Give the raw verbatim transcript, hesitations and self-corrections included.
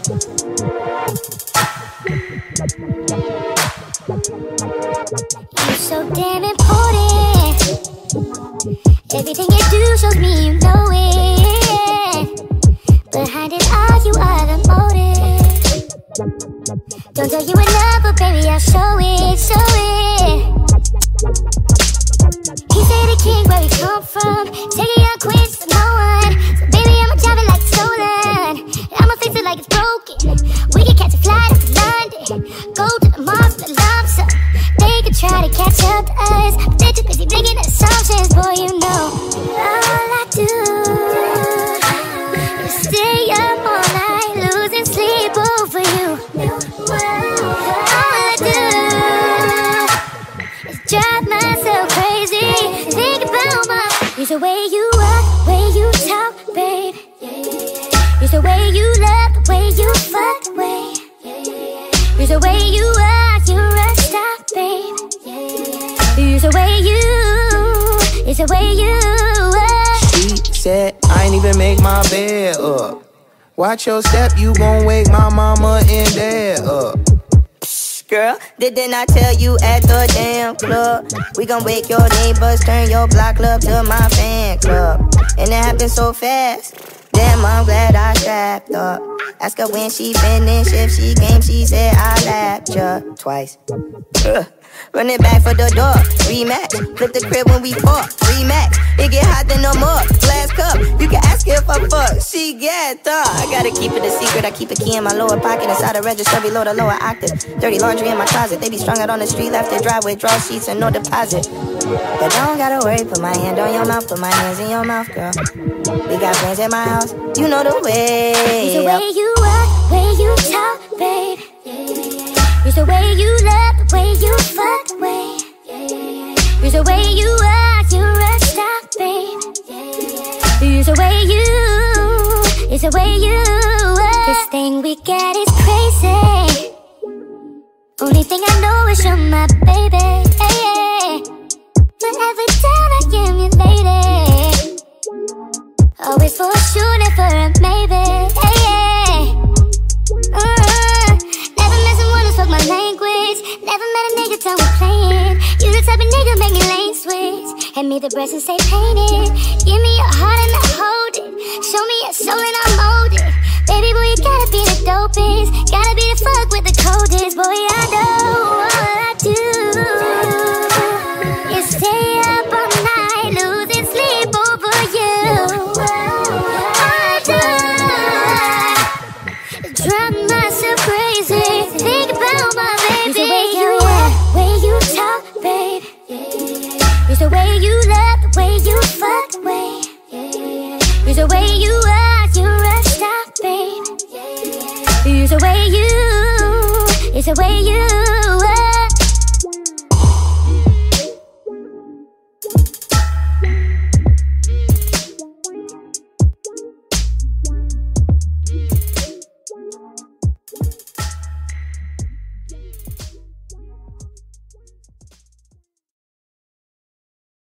You're so damn important. Everything you do shows me you know it. Behind it all, you are the motive. Don't tell you enough, but baby, I'll show it, show it. He say the king where we come from, taking your queens to no one. So baby, I'ma drive it like it's stolen, I'ma fix it like it's broken. We can catch a flight up to London, go to the Mars with a lump sum. They could try to catch up to us, but they're too busy making assumptions. Boy, you know all I do is stay up all night, losing sleep over you. All I do is drive myself crazy, think about my. It's the way you walk, way you talk, babe. It's the way you love, the way you fuck, the way. It's the way you are, you're a star, babe. It's the way you, it's the way you are. She said, I ain't even make my bed up. Watch your step, you gon' wake my mama and dad up. Girl, didn't I tell you at the damn club? We gon' wake your neighbors, turn your block club to my fan club. And it happened so fast. Damn, I'm glad I strapped up. Ask her when she finished, if she came, she said I lapped ya twice. Ugh. Run it back for the door, rematch. Flip the crib when we fall, rematch. It get hot then no more, glass cup. You can ask her if I fuck, she get thought. I gotta keep it a secret, I keep a key in my lower pocket. Inside the register below the lower octave. Dirty laundry in my closet, they be strung out on the street. Left the driveway, draw sheets and no deposit. But don't gotta worry, put my hand on your mouth, put my hands in your mouth, girl. We got friends at my house, you know the way. It's the way you walk, way you talk, babe. It's the way you love, the way you fuck, the way. It's the way you are, you're a star, babe. It's the way you, it's the way you are. This thing we got is crazy. Only thing I know is you're my baby. Hey, hey. Whenever down I am your lady. Always for a sure, never a maybe. Hey, hey. Uh, never met someone who spoke my language. Never met a nigga done with playing. You the type of nigga make me lane switch. Hand me the breast and say paint it. Give me your heart and I hold it. Show me your soul and I'll mold it. Baby boy, you gotta be the dopest. Gotta be the fuck with the coldest. Boy, I know all I do is stay up all night, losing sleep over you. Drive myself crazy, think about my baby. It's the way you are, way you talk, babe. It's the way you love, the way you fuck, the way. It's the way you are, you're a star, babe. It's the way you, it's the way you